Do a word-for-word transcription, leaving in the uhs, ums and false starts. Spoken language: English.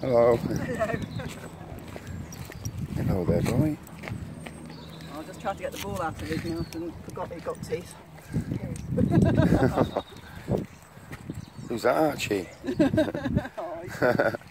Hello. Hello. Hello there, boy. I just tried to get the ball out of his mouth and forgot he got teeth. Who's that, Archie? Oh,